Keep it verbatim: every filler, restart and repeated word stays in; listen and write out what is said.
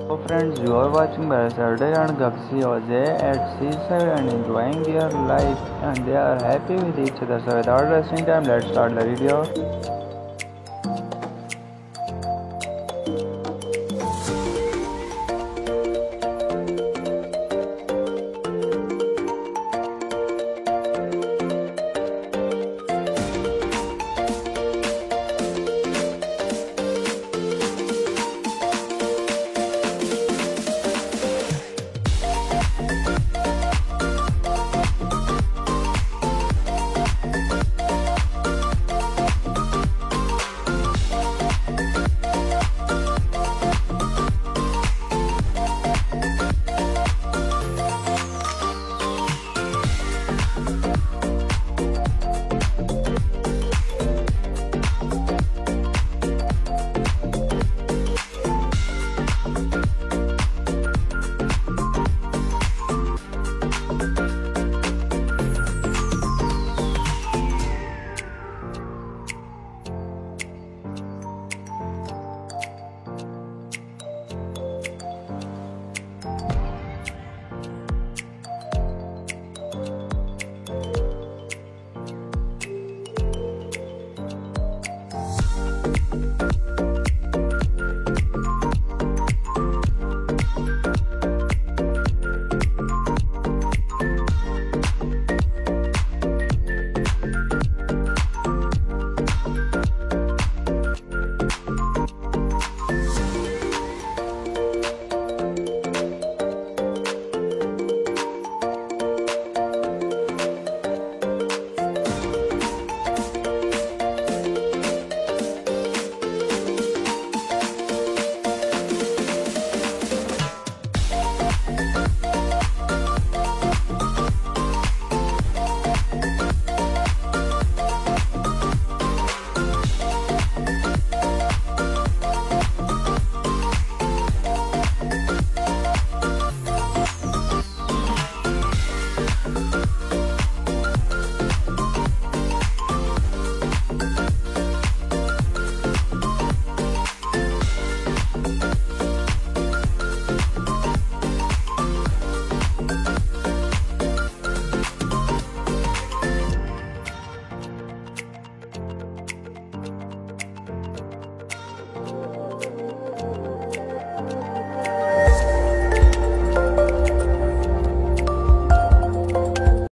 So friends, you are watching Baris Arduc and Gupse Ozay at seaside and enjoying their life, and they are happy with each other. So without wasting time, let's start the video.